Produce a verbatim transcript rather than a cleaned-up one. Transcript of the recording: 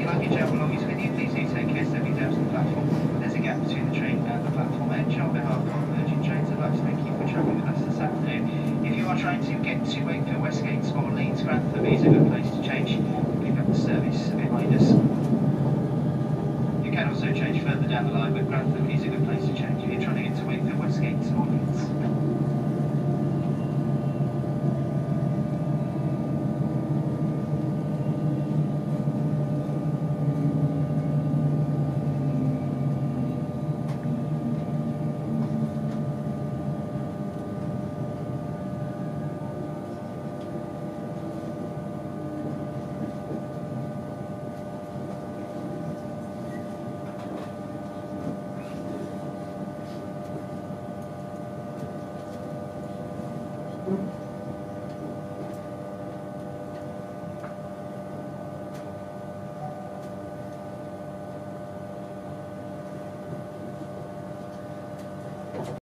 luggage and belongings with you, please do take care stepping down to the platform. There's a gap between the train and the platform edge. On behalf of Virgin Trains, I'd like to thank you for travelling with us this afternoon. If you are trying to get to Wakefield, Westgate or Leeds, Grantham is a good place to change. Pick up the service behind us. You can also change further down the line, but Grantham is a good place to change. If you're trying to get